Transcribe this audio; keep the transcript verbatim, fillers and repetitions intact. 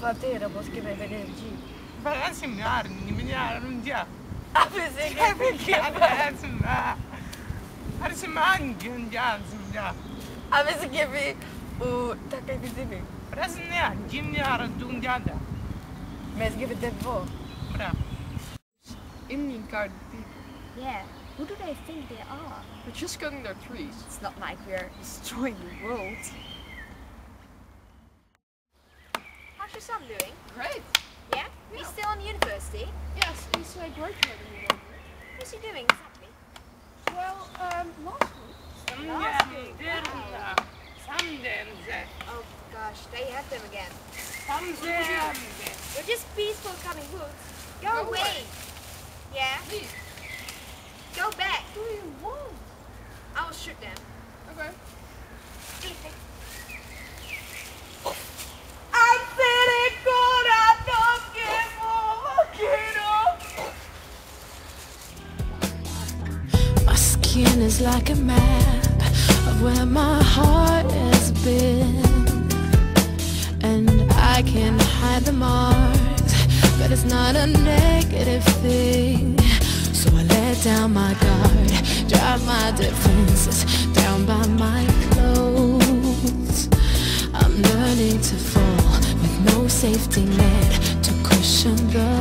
fazer, eu vou escrever energia. Vai assim, melhor, melhor um dia. A pensei que é porque é assim, assim, mangue um dia, assim, já. A pensei que vi o takai visível. Parece né, dinheiro de um dia. Mas que vi devo. Bra. Indian garden people. Yeah, who do they think they are? We're just cutting their trees. It's not like we're destroying the world. How's your son doing? Great. Yeah? Yeah. He's still in university? Yes, he's uh, graduating. What's he doing exactly? Well, um, last week. Oh gosh, there you have them again. Something. They're just peaceful coming hoods. Go, Go away. away. Yeah? Please. Go back. What do you want? I will shoot them. Okay. I'm feeling good, I don't get more, My skin is like a map of where my heart has been, and I can hide the marks, but it's not a negative thing. So I let down my guard, drop my defenses down by my clothes. I'm learning to fall with no safety net to cushion the